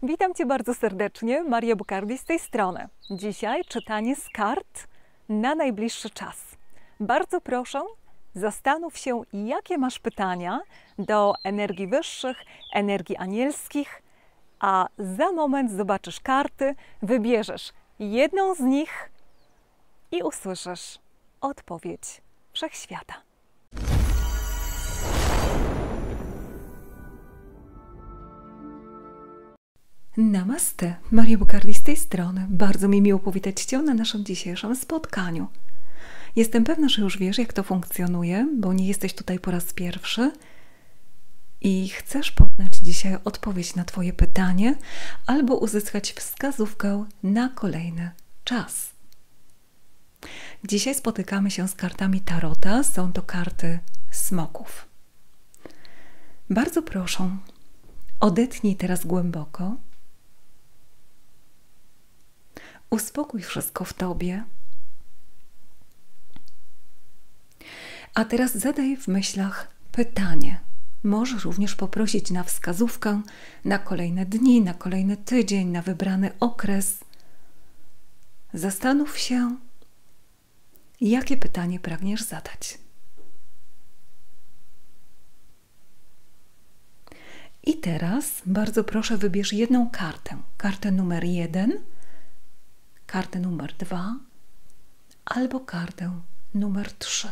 Witam Cię bardzo serdecznie, Maria Bukardi z tej strony. Dzisiaj czytanie z kart na najbliższy czas. Bardzo proszę, zastanów się, jakie masz pytania do energii wyższych, energii anielskich, a za moment zobaczysz karty, wybierzesz jedną z nich i usłyszysz odpowiedź Wszechświata. Namaste, Maria Bukardi z tej strony. Bardzo mi miło powitać Cię na naszym dzisiejszym spotkaniu. Jestem pewna, że już wiesz, jak to funkcjonuje, bo nie jesteś tutaj po raz pierwszy i chcesz poznać dzisiaj odpowiedź na Twoje pytanie albo uzyskać wskazówkę na kolejny czas. Dzisiaj spotykamy się z kartami Tarota. Są to karty smoków. Bardzo proszę, odetchnij teraz głęboko. Uspokój wszystko w Tobie. A teraz zadaj w myślach pytanie. Możesz również poprosić na wskazówkę na kolejne dni, na kolejny tydzień, na wybrany okres. Zastanów się, jakie pytanie pragniesz zadać. I teraz bardzo proszę, wybierz jedną kartę. Kartę numer 1, kartę numer 2 albo kartę numer 3.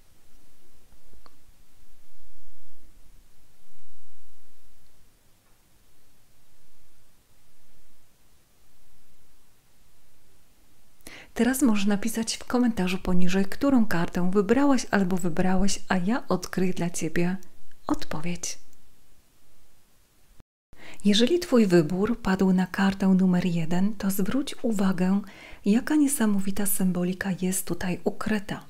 Teraz możesz napisać w komentarzu poniżej, którą kartę wybrałaś albo wybrałeś, a ja odkryję dla Ciebie odpowiedź. Jeżeli Twój wybór padł na kartę numer 1, to zwróć uwagę, jaka niesamowita symbolika jest tutaj ukryta.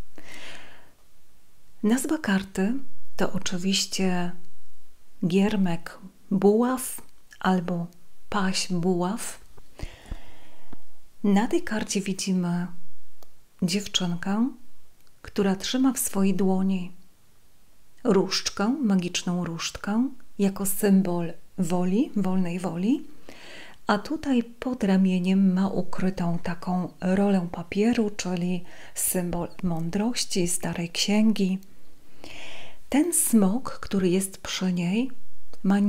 Nazwa karty to oczywiście giermek buław albo paź buław. Na tej karcie widzimy dziewczynkę, która trzyma w swojej dłoni różdżkę, magiczną różdżkę, jako symbol woli, wolnej woli, a tutaj pod ramieniem ma ukrytą taką rolę papieru, czyli symbol mądrości, starej księgi. Ten smok, który jest przy niej, ma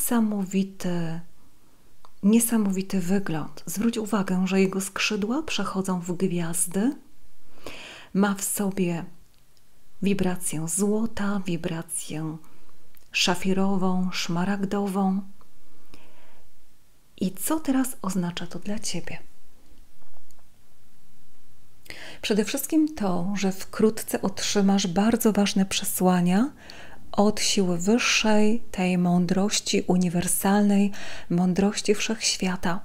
niesamowity wygląd. Zwróć uwagę, że jego skrzydła przechodzą w gwiazdy. Ma w sobie wibrację złota, wibrację szafirową, szmaragdową. I co teraz oznacza to dla Ciebie? Przede wszystkim to, że wkrótce otrzymasz bardzo ważne przesłania od siły wyższej, tej mądrości uniwersalnej, mądrości wszechświata.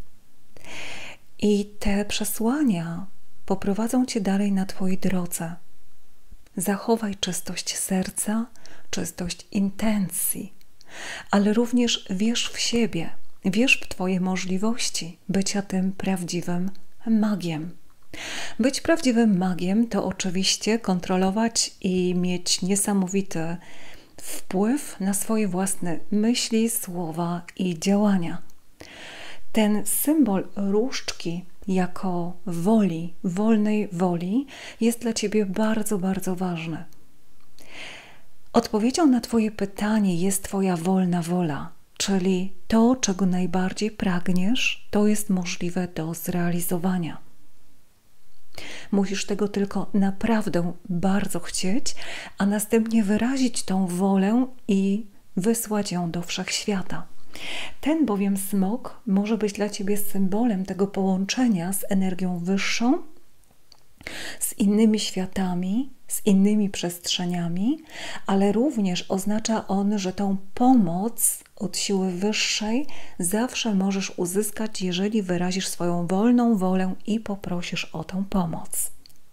I te przesłania poprowadzą Cię dalej na Twojej drodze. Zachowaj czystość serca, czystość intencji, ale również wierz w siebie, wierz w Twoje możliwości bycia tym prawdziwym magiem. Być prawdziwym magiem to oczywiście kontrolować i mieć niesamowity wpływ na swoje własne myśli, słowa i działania. Ten symbol różdżki jako woli, wolnej woli jest dla Ciebie bardzo, bardzo ważny. Odpowiedzią na Twoje pytanie jest Twoja wolna wola, czyli to, czego najbardziej pragniesz, to jest możliwe do zrealizowania. Musisz tego tylko naprawdę bardzo chcieć, a następnie wyrazić tą wolę i wysłać ją do wszechświata. Ten bowiem smok może być dla Ciebie symbolem tego połączenia z energią wyższą, z innymi światami, z innymi przestrzeniami, ale również oznacza on, że tą pomoc od siły wyższej zawsze możesz uzyskać, jeżeli wyrazisz swoją wolną wolę i poprosisz o tę pomoc.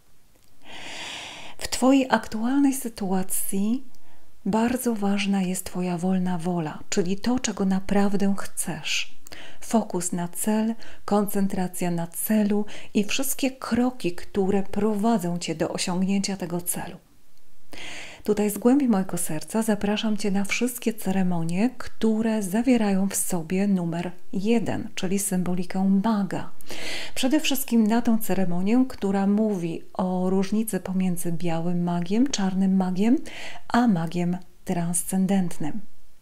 W Twojej aktualnej sytuacji bardzo ważna jest Twoja wolna wola, czyli to, czego naprawdę chcesz. Fokus na cel, koncentracja na celu i wszystkie kroki, które prowadzą Cię do osiągnięcia tego celu. Tutaj z głębi mojego serca zapraszam Cię na wszystkie ceremonie, które zawierają w sobie numer 1, czyli symbolikę maga. Przede wszystkim na tą ceremonię, która mówi o różnicy pomiędzy białym magiem, czarnym magiem, a magiem transcendentnym.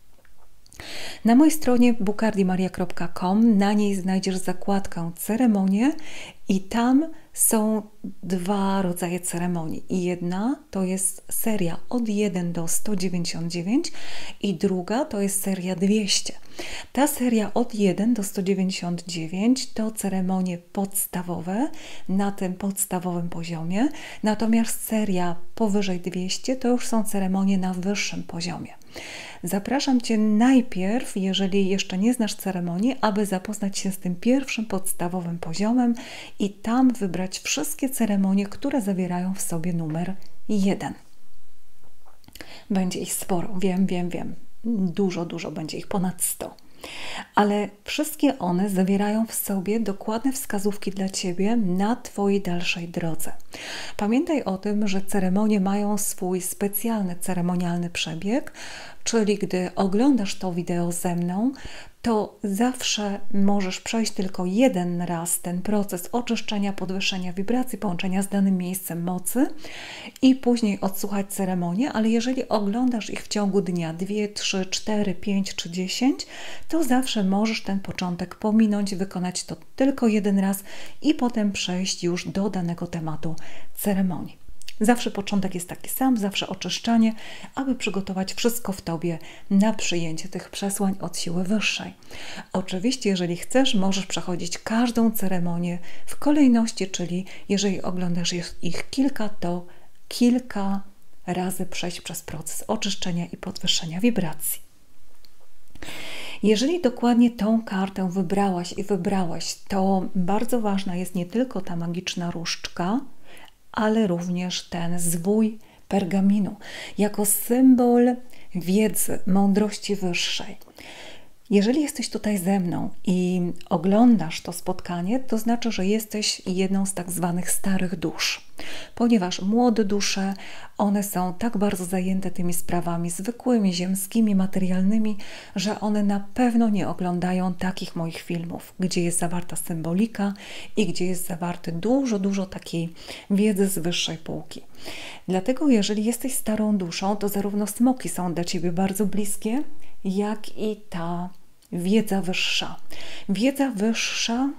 Na mojej stronie bukardimaria.com, na niej znajdziesz zakładkę ceremonie i tam są 2 rodzaje ceremonii. Jedna to jest seria od 1 do 199 i druga to jest seria 200. Ta seria od 1 do 199 to ceremonie podstawowe na tym podstawowym poziomie, natomiast seria powyżej 200 to już są ceremonie na wyższym poziomie. Zapraszam Cię najpierw, jeżeli jeszcze nie znasz ceremonii, aby zapoznać się z tym pierwszym podstawowym poziomem i tam wybrać wszystkie ceremonie, które zawierają w sobie numer 1. Będzie ich sporo, wiem. Dużo będzie ich, ponad 100. Ale wszystkie one zawierają w sobie dokładne wskazówki dla Ciebie na Twojej dalszej drodze. Pamiętaj o tym, że ceremonie mają swój specjalny ceremonialny przebieg, czyli gdy oglądasz to wideo ze mną, to zawsze możesz przejść tylko jeden raz ten proces oczyszczenia, podwyższenia wibracji, połączenia z danym miejscem mocy i później odsłuchać ceremonię, ale jeżeli oglądasz ich w ciągu dnia 2, 3, 4, 5 czy 10, to zawsze możesz ten początek pominąć, wykonać to tylko jeden raz i potem przejść już do danego tematu ceremonii. Zawsze początek jest taki sam, zawsze oczyszczanie, aby przygotować wszystko w Tobie na przyjęcie tych przesłań od siły wyższej. Oczywiście, jeżeli chcesz, możesz przechodzić każdą ceremonię w kolejności, czyli jeżeli oglądasz ich kilka, to kilka razy przejść przez proces oczyszczenia i podwyższenia wibracji. Jeżeli dokładnie tą kartę wybrałaś i wybrałeś, to bardzo ważna jest nie tylko ta magiczna różdżka, ale również ten zwój pergaminu jako symbol wiedzy, mądrości wyższej. Jeżeli jesteś tutaj ze mną i oglądasz to spotkanie, to znaczy, że jesteś jedną z tak zwanych starych dusz, ponieważ młode dusze, one są tak bardzo zajęte tymi sprawami zwykłymi, ziemskimi, materialnymi, że one na pewno nie oglądają takich moich filmów, gdzie jest zawarta symbolika i gdzie jest zawarte dużo takiej wiedzy z wyższej półki. Dlatego jeżeli jesteś starą duszą, to zarówno smoki są dla Ciebie bardzo bliskie, jak i ta wiedza wyższa. Wiedza wyższa,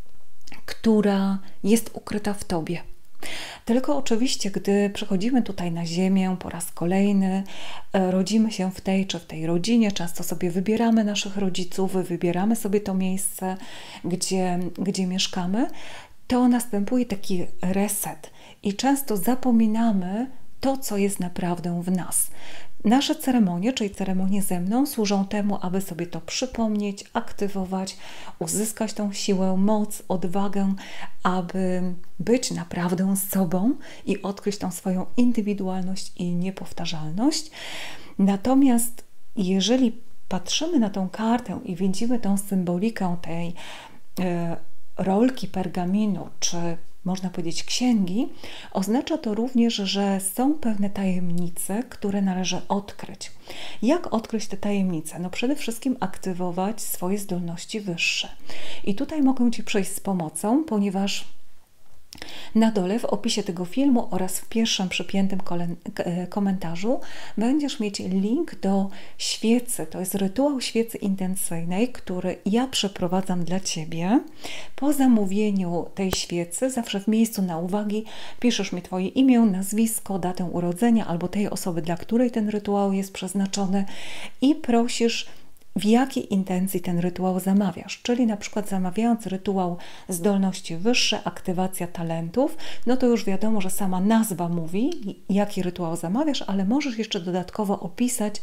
która jest ukryta w Tobie. Tylko oczywiście, gdy przychodzimy tutaj na ziemię po raz kolejny, rodzimy się w tej czy w tej rodzinie, często sobie wybieramy naszych rodziców, wybieramy sobie to miejsce, gdzie mieszkamy, to następuje taki reset i często zapominamy to, co jest naprawdę w nas. Nasze ceremonie, czyli ceremonie ze mną, służą temu, aby sobie to przypomnieć, aktywować, uzyskać tą siłę, moc, odwagę, aby być naprawdę sobą i odkryć tą swoją indywidualność i niepowtarzalność. Natomiast jeżeli patrzymy na tą kartę i widzimy tą symbolikę tej rolki pergaminu, czy można powiedzieć księgi, oznacza to również, że są pewne tajemnice, które należy odkryć. Jak odkryć te tajemnice? No przede wszystkim aktywować swoje zdolności wyższe. I tutaj mogę Ci przyjść z pomocą, ponieważ na dole w opisie tego filmu oraz w pierwszym przypiętym komentarzu będziesz mieć link do świecy. To jest rytuał świecy intencyjnej, który ja przeprowadzam dla Ciebie. Po zamówieniu tej świecy, zawsze w miejscu na uwagi, piszesz mi Twoje imię, nazwisko, datę urodzenia albo tej osoby, dla której ten rytuał jest przeznaczony i prosisz, w jakiej intencji ten rytuał zamawiasz. Czyli na przykład zamawiając rytuał zdolności wyższe, aktywacja talentów, no to już wiadomo, że sama nazwa mówi, jaki rytuał zamawiasz, ale możesz jeszcze dodatkowo opisać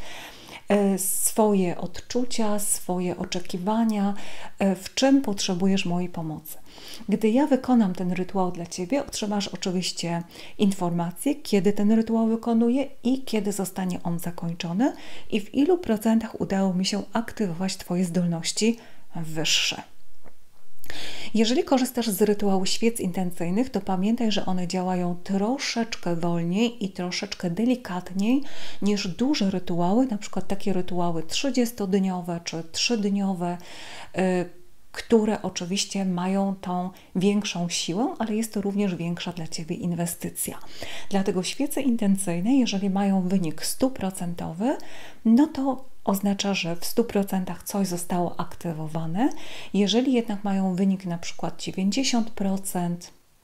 swoje odczucia, swoje oczekiwania, w czym potrzebujesz mojej pomocy. Gdy ja wykonam ten rytuał dla Ciebie, otrzymasz oczywiście informację, kiedy ten rytuał wykonuję i kiedy zostanie on zakończony i w ilu procentach udało mi się aktywować Twoje zdolności wyższe. Jeżeli korzystasz z rytuału świec intencyjnych, to pamiętaj, że one działają troszeczkę wolniej i troszeczkę delikatniej niż duże rytuały, na przykład takie rytuały 30-dniowe czy 3-dniowe, które oczywiście mają tą większą siłę, ale jest to również większa dla Ciebie inwestycja. Dlatego świece intencyjne, jeżeli mają wynik 100%, no to oznacza, że w 100% coś zostało aktywowane. Jeżeli jednak mają wynik na przykład 90%,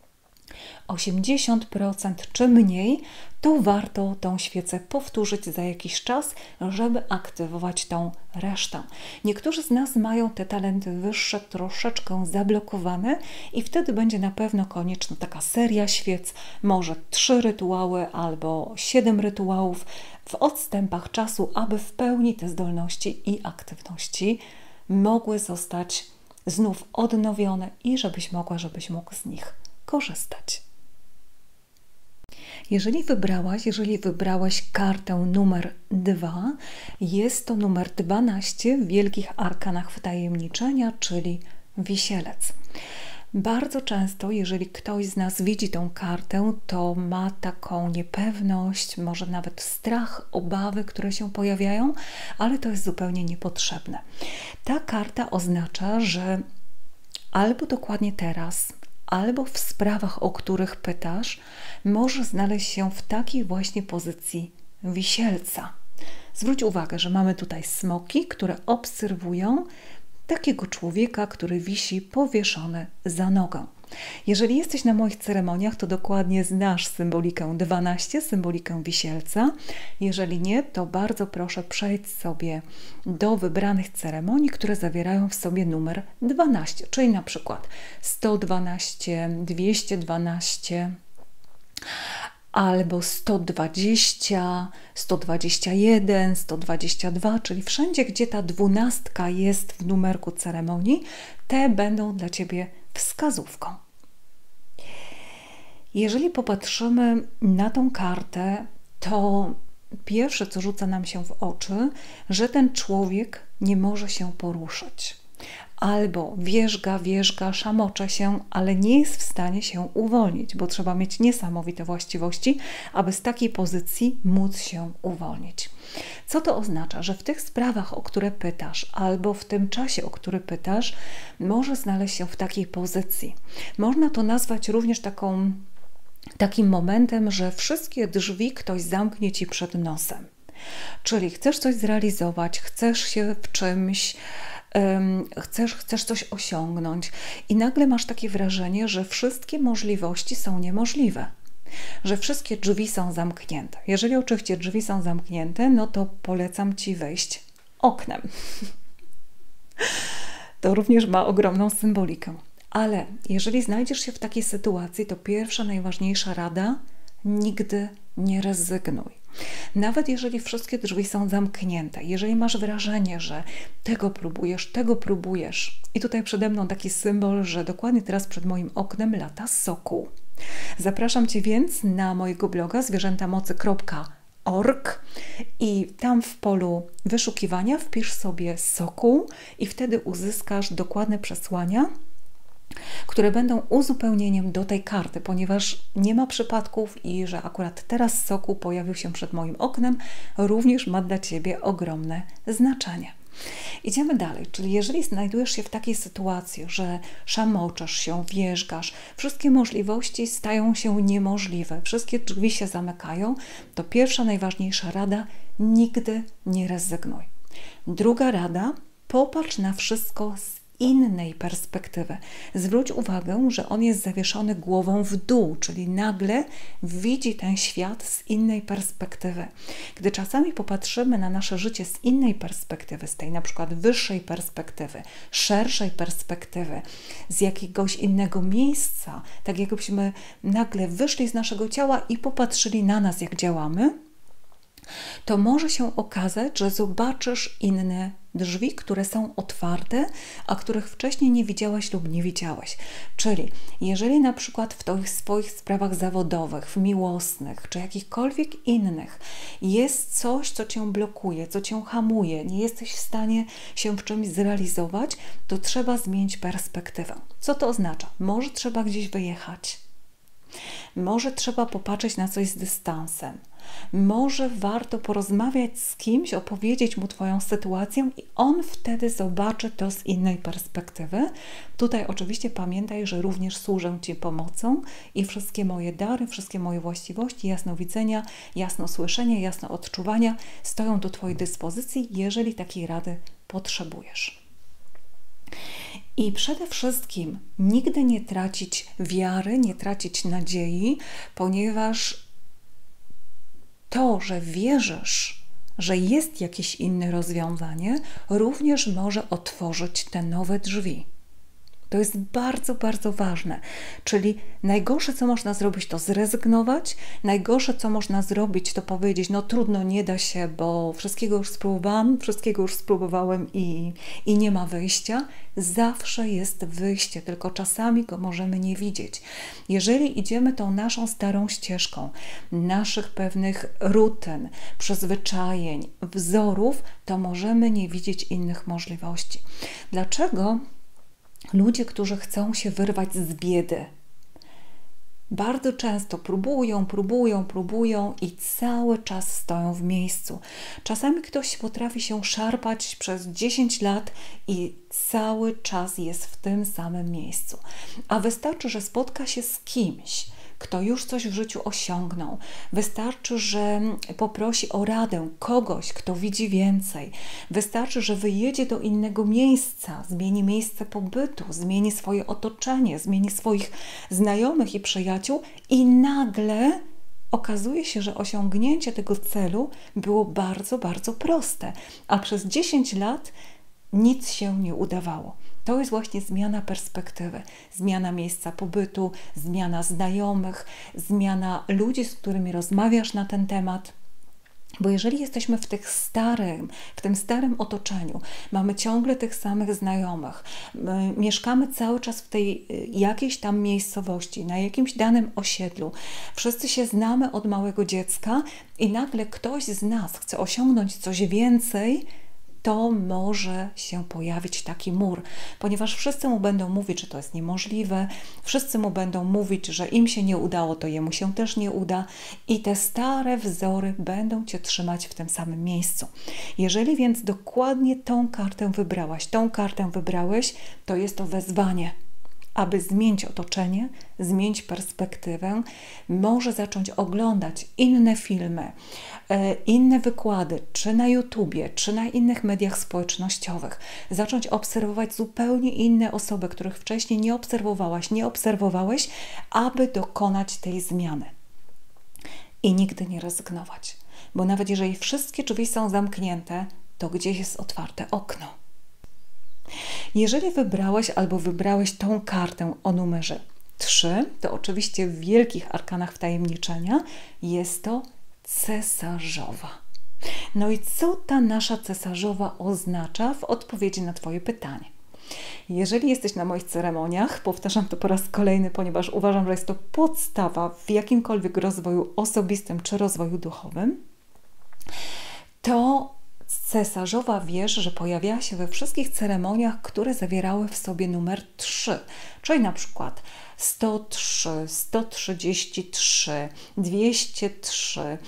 80% czy mniej, to warto tą świecę powtórzyć za jakiś czas, żeby aktywować tą resztę. Niektórzy z nas mają te talenty wyższe troszeczkę zablokowane i wtedy będzie na pewno konieczna taka seria świec, może 3 rytuały albo 7 rytuałów w odstępach czasu, aby w pełni te zdolności i aktywności mogły zostać znów odnowione i żebyś mógł z nich korzystać. Jeżeli wybrałeś kartę numer 2, jest to numer 12 w Wielkich Arkanach Wtajemniczenia, czyli Wisielec. Bardzo często, jeżeli ktoś z nas widzi tą kartę, to ma taką niepewność, może nawet strach, obawy, które się pojawiają, ale to jest zupełnie niepotrzebne. Ta karta oznacza, że albo dokładnie teraz, albo w sprawach, o których pytasz, może znaleźć się w takiej właśnie pozycji wisielca. Zwróć uwagę, że mamy tutaj smoki, które obserwują takiego człowieka, który wisi powieszony za nogą. Jeżeli jesteś na moich ceremoniach, to dokładnie znasz symbolikę 12, symbolikę wisielca. Jeżeli nie, to bardzo proszę przejdź sobie do wybranych ceremonii, które zawierają w sobie numer 12, czyli na przykład 112, 212, albo 120, 121, 122, czyli wszędzie, gdzie ta 12 jest w numerku ceremonii, te będą dla Ciebie wskazówką. Jeżeli popatrzymy na tą kartę, to pierwsze, co rzuca nam się w oczy, że ten człowiek nie może się poruszyć. Albo wierzga, szamocze się, ale nie jest w stanie się uwolnić, bo trzeba mieć niesamowite właściwości, aby z takiej pozycji móc się uwolnić. Co to oznacza? Że w tych sprawach, o które pytasz, albo w tym czasie, o który pytasz, może znaleźć się w takiej pozycji. Można to nazwać również takim momentem, że wszystkie drzwi ktoś zamknie Ci przed nosem. Czyli chcesz coś zrealizować, chcesz się w czymś chcesz coś osiągnąć i nagle masz takie wrażenie, że wszystkie możliwości są niemożliwe, że wszystkie drzwi są zamknięte. Jeżeli oczywiście drzwi są zamknięte, no to polecam Ci wejść oknem. To również ma ogromną symbolikę. Ale jeżeli znajdziesz się w takiej sytuacji, to pierwsza, najważniejsza rada: nigdy nie rezygnuj. Nawet jeżeli wszystkie drzwi są zamknięte, jeżeli masz wrażenie, że tego próbujesz i tutaj przede mną taki symbol, że dokładnie teraz przed moim oknem lata sokół. Zapraszam Cię więc na mojego bloga zwierzętamocy.org i tam w polu wyszukiwania wpisz sobie sokół i wtedy uzyskasz dokładne przesłania, które będą uzupełnieniem do tej karty, ponieważ nie ma przypadków i że akurat teraz sokół pojawił się przed moim oknem, również ma dla Ciebie ogromne znaczenie. Idziemy dalej, czyli jeżeli znajdujesz się w takiej sytuacji, że szamoczesz się, wierzgasz, wszystkie możliwości stają się niemożliwe, wszystkie drzwi się zamykają, to pierwsza, najważniejsza rada: nigdy nie rezygnuj. Druga rada: popatrz na wszystko z innej perspektywy. Zwróć uwagę, że on jest zawieszony głową w dół, czyli nagle widzi ten świat z innej perspektywy. Gdy czasami popatrzymy na nasze życie z innej perspektywy, z tej na przykład wyższej perspektywy, szerszej perspektywy, z jakiegoś innego miejsca, tak jakbyśmy nagle wyszli z naszego ciała i popatrzyli na nas, jak działamy, to może się okazać, że zobaczysz inne drzwi, które są otwarte, a których wcześniej nie widziałaś lub nie widziałeś. Czyli jeżeli na przykład w tych swoich sprawach zawodowych, w miłosnych, czy jakichkolwiek innych jest coś, co Cię blokuje, co Cię hamuje, nie jesteś w stanie się w czymś zrealizować, to trzeba zmienić perspektywę. Co to oznacza? Może trzeba gdzieś wyjechać. Może trzeba popatrzeć na coś z dystansem. Może warto porozmawiać z kimś, opowiedzieć mu Twoją sytuację i on wtedy zobaczy to z innej perspektywy. Tutaj oczywiście pamiętaj, że również służę Ci pomocą i wszystkie moje dary, wszystkie moje właściwości, jasnowidzenia, jasnosłyszenia, jasnoodczuwania stoją do Twojej dyspozycji, jeżeli takiej rady potrzebujesz. I przede wszystkim nigdy nie tracić wiary, nie tracić nadziei, ponieważ to, że wierzysz, że jest jakieś inne rozwiązanie, również może otworzyć te nowe drzwi. To jest bardzo, bardzo ważne. Czyli najgorsze, co można zrobić, to zrezygnować. Najgorsze, co można zrobić, to powiedzieć, no trudno, nie da się, bo wszystkiego już spróbowałam, wszystkiego już spróbowałem i nie ma wyjścia. Zawsze jest wyjście, tylko czasami go możemy nie widzieć. Jeżeli idziemy tą naszą starą ścieżką, naszych pewnych rutyn, przyzwyczajeń, wzorów, to możemy nie widzieć innych możliwości. Dlaczego? Ludzie, którzy chcą się wyrwać z biedy, bardzo często próbują i cały czas stoją w miejscu. Czasami ktoś potrafi się szarpać przez 10 lat i cały czas jest w tym samym miejscu. A wystarczy, że spotka się z kimś, kto już coś w życiu osiągnął. Wystarczy, że poprosi o radę kogoś, kto widzi więcej. Wystarczy, że wyjedzie do innego miejsca, zmieni miejsce pobytu, zmieni swoje otoczenie, zmieni swoich znajomych i przyjaciół i nagle okazuje się, że osiągnięcie tego celu było bardzo, bardzo proste, a przez 10 lat nic się nie udawało. To jest właśnie zmiana perspektywy, zmiana miejsca pobytu, zmiana znajomych, zmiana ludzi, z którymi rozmawiasz na ten temat. Bo jeżeli jesteśmy w tym starym otoczeniu, mamy ciągle tych samych znajomych, mieszkamy cały czas w tej jakiejś tam miejscowości, na jakimś danym osiedlu, wszyscy się znamy od małego dziecka i nagle ktoś z nas chce osiągnąć coś więcej, to może się pojawić taki mur, ponieważ wszyscy mu będą mówić, że to jest niemożliwe, wszyscy mu będą mówić, że im się nie udało, to jemu się też nie uda i te stare wzory będą Cię trzymać w tym samym miejscu. Jeżeli więc dokładnie tą kartę wybrałaś, tą kartę wybrałeś, to jest to wezwanie, aby zmienić otoczenie, zmienić perspektywę, może zacząć oglądać inne filmy, inne wykłady, czy na YouTubie, czy na innych mediach społecznościowych, zacząć obserwować zupełnie inne osoby, których wcześniej nie obserwowałaś, nie obserwowałeś, aby dokonać tej zmiany. I nigdy nie rezygnować, bo nawet jeżeli wszystkie drzwi są zamknięte, to gdzieś jest otwarte okno. Jeżeli wybrałaś albo wybrałeś tą kartę o numerze 3, to oczywiście w wielkich arkanach wtajemniczenia jest to cesarzowa. No i co ta nasza cesarzowa oznacza w odpowiedzi na Twoje pytanie? Jeżeli jesteś na moich ceremoniach, powtarzam to po raz kolejny, ponieważ uważam, że jest to podstawa w jakimkolwiek rozwoju osobistym czy rozwoju duchowym, to cesarzowa wież, że pojawiała się we wszystkich ceremoniach, które zawierały w sobie numer 3, czyli na przykład 103, 133, 203,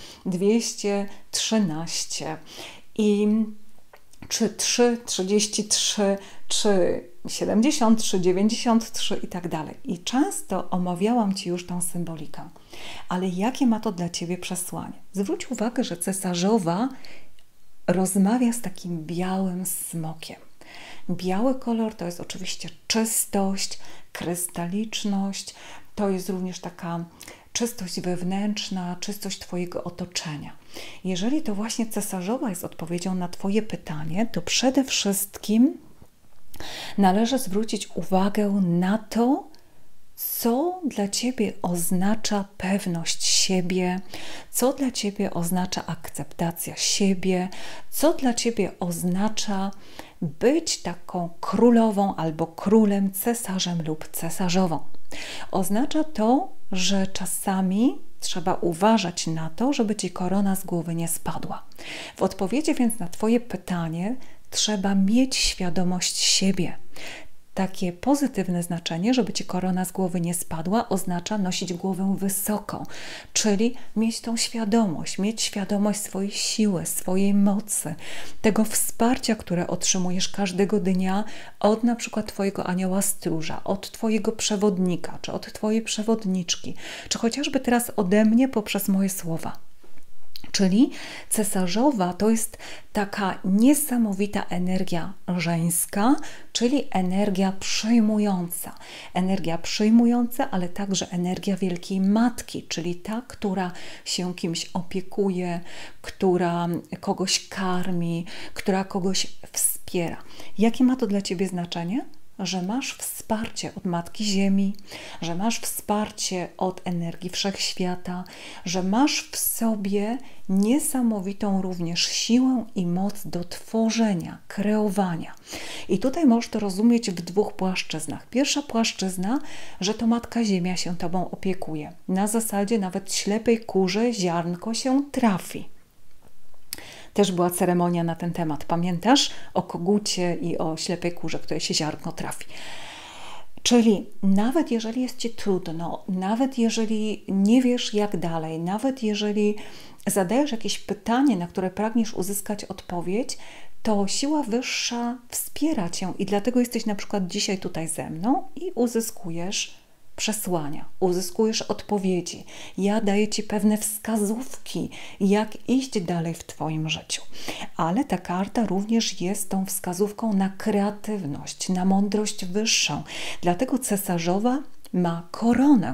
213 i czy 3, 33, czy 73, 93 i tak dalej. I często omawiałam Ci już tą symbolikę. Ale jakie ma to dla Ciebie przesłanie? Zwróć uwagę, że cesarzowa rozmawia z takim białym smokiem. Biały kolor to jest oczywiście czystość, krystaliczność, to jest również taka czystość wewnętrzna, czystość Twojego otoczenia. Jeżeli to właśnie cesarzowa jest odpowiedzią na Twoje pytanie, to przede wszystkim należy zwrócić uwagę na to, co dla Ciebie oznacza pewność siebie, co dla Ciebie oznacza akceptacja siebie, co dla Ciebie oznacza być taką królową albo królem, cesarzem lub cesarzową. Oznacza to, że czasami trzeba uważać na to, żeby Ci korona z głowy nie spadła. W odpowiedzi więc na Twoje pytanie trzeba mieć świadomość siebie. Takie pozytywne znaczenie, żeby Ci korona z głowy nie spadła, oznacza nosić głowę wysoko, czyli mieć tą świadomość, mieć świadomość swojej siły, swojej mocy, tego wsparcia, które otrzymujesz każdego dnia od na przykład Twojego anioła stróża, od Twojego przewodnika, czy od Twojej przewodniczki, czy chociażby teraz ode mnie poprzez moje słowa. Czyli cesarzowa to jest taka niesamowita energia żeńska, czyli energia przyjmująca, ale także energia Wielkiej Matki, czyli ta, która się kimś opiekuje, która kogoś karmi, która kogoś wspiera. Jakie ma to dla Ciebie znaczenie? Że masz wsparcie od Matki Ziemi, że masz wsparcie od energii Wszechświata, że masz w sobie niesamowitą również siłę i moc do tworzenia, kreowania. I tutaj możesz to rozumieć w dwóch płaszczyznach. Pierwsza płaszczyzna, że to Matka Ziemia się Tobą opiekuje. Na zasadzie nawet ślepej kurze ziarnko się trafi. Też była ceremonia na ten temat. Pamiętasz? O kogucie i o ślepej kurze, której się ziarnko trafi. Czyli nawet jeżeli jest Ci trudno, nawet jeżeli nie wiesz jak dalej, nawet jeżeli zadajesz jakieś pytanie, na które pragniesz uzyskać odpowiedź, to siła wyższa wspiera Cię i dlatego jesteś na przykład dzisiaj tutaj ze mną i uzyskujesz przesłania, uzyskujesz odpowiedzi. Ja daję Ci pewne wskazówki, jak iść dalej w Twoim życiu. Ale ta karta również jest tą wskazówką na kreatywność, na mądrość wyższą. Dlatego cesarzowa ma koronę.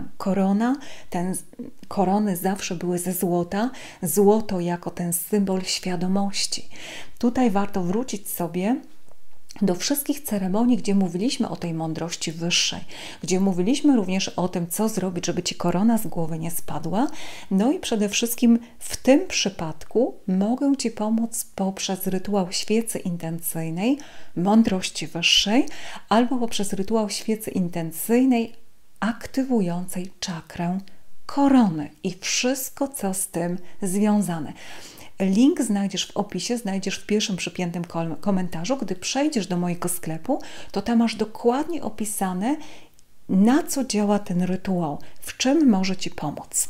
Korony zawsze były ze złota. Złoto jako ten symbol świadomości. Tutaj warto wrócić sobie do wszystkich ceremonii, gdzie mówiliśmy o tej mądrości wyższej, gdzie mówiliśmy również o tym, co zrobić, żeby Ci korona z głowy nie spadła. No i przede wszystkim w tym przypadku mogę Ci pomóc poprzez rytuał świecy intencyjnej, mądrości wyższej, albo poprzez rytuał świecy intencyjnej aktywującej czakrę korony i wszystko, co z tym związane. Link znajdziesz w opisie, znajdziesz w pierwszym przypiętym komentarzu. Gdy przejdziesz do mojego sklepu, to tam masz dokładnie opisane, na co działa ten rytuał, w czym może Ci pomóc.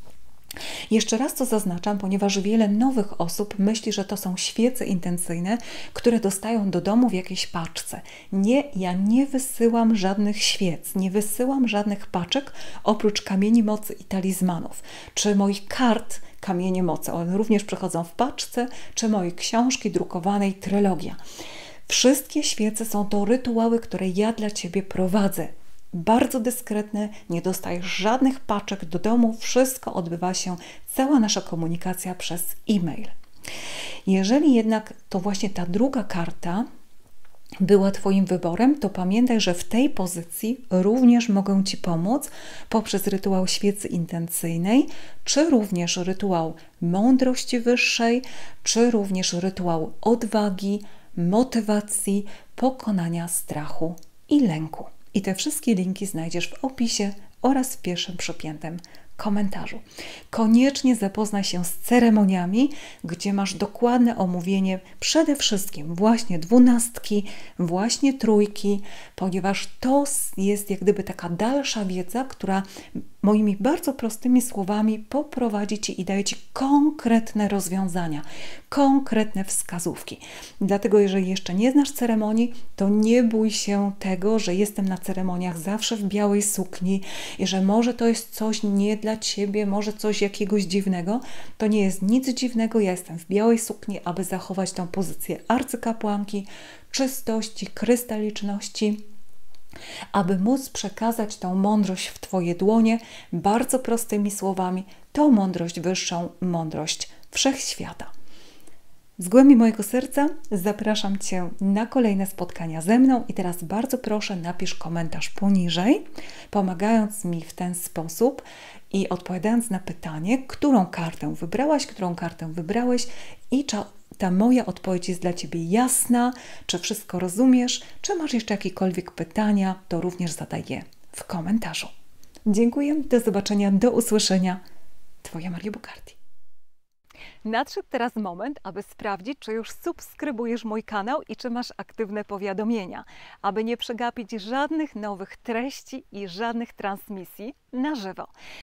Jeszcze raz to zaznaczam, ponieważ wiele nowych osób myśli, że to są świece intencyjne, które dostają do domu w jakiejś paczce. Nie, ja nie wysyłam żadnych świec, nie wysyłam żadnych paczek oprócz kamieni mocy i talizmanów, czy moich kart kamienie mocy. One również przychodzą w paczce, czy mojej książki drukowanej Trylogia. Wszystkie świece są to rytuały, które ja dla Ciebie prowadzę. Bardzo dyskretne, nie dostajesz żadnych paczek do domu, wszystko odbywa się, cała nasza komunikacja przez e-mail. Jeżeli jednak to właśnie ta druga karta była Twoim wyborem, to pamiętaj, że w tej pozycji również mogę Ci pomóc poprzez rytuał świecy intencyjnej, czy również rytuał mądrości wyższej, czy również rytuał odwagi, motywacji, pokonania strachu i lęku. I te wszystkie linki znajdziesz w opisie oraz w pierwszym przypiętym komentarzu. Koniecznie zapoznaj się z ceremoniami, gdzie masz dokładne omówienie przede wszystkim właśnie 12, właśnie trójki, ponieważ to jest jak gdyby taka dalsza wiedza, która moimi bardzo prostymi słowami poprowadzi Ci i daje Ci konkretne rozwiązania, konkretne wskazówki. Dlatego jeżeli jeszcze nie znasz ceremonii, to nie bój się tego, że jestem na ceremoniach zawsze w białej sukni i że może to jest coś nie dla Ciebie, może coś jakiegoś dziwnego. To nie jest nic dziwnego, ja jestem w białej sukni, aby zachować tą pozycję arcykapłanki, czystości, krystaliczności, aby móc przekazać tą mądrość w Twoje dłonie bardzo prostymi słowami, tą mądrość wyższą, mądrość Wszechświata. Z głębi mojego serca zapraszam Cię na kolejne spotkania ze mną i teraz bardzo proszę napisz komentarz poniżej, pomagając mi w ten sposób i odpowiadając na pytanie, którą kartę wybrałaś, którą kartę wybrałeś i czy ta moja odpowiedź jest dla Ciebie jasna, czy wszystko rozumiesz, czy masz jeszcze jakiekolwiek pytania, to również zadaj je w komentarzu. Dziękuję, do zobaczenia, do usłyszenia. Twoja Maria Bukarti. Nadszedł teraz moment, aby sprawdzić, czy już subskrybujesz mój kanał i czy masz aktywne powiadomienia, aby nie przegapić żadnych nowych treści i żadnych transmisji na żywo.